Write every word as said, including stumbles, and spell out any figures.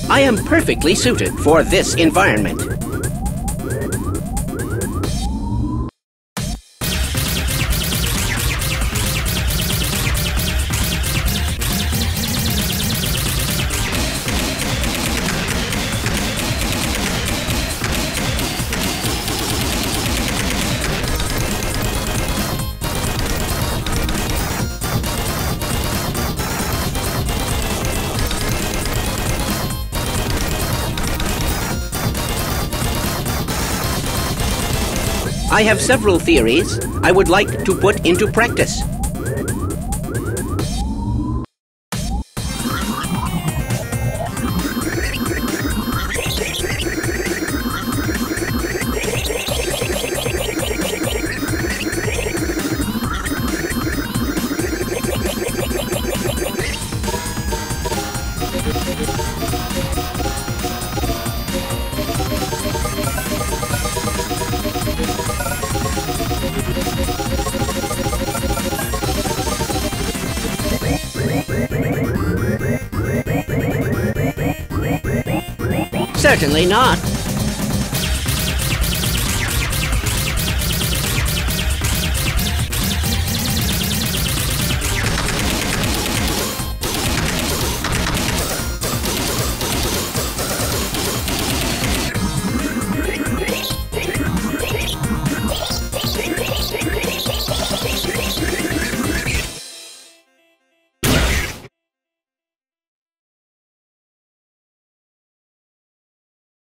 I am perfectly suited for this environment. I have several theories I would like to put into practice. Certainly not.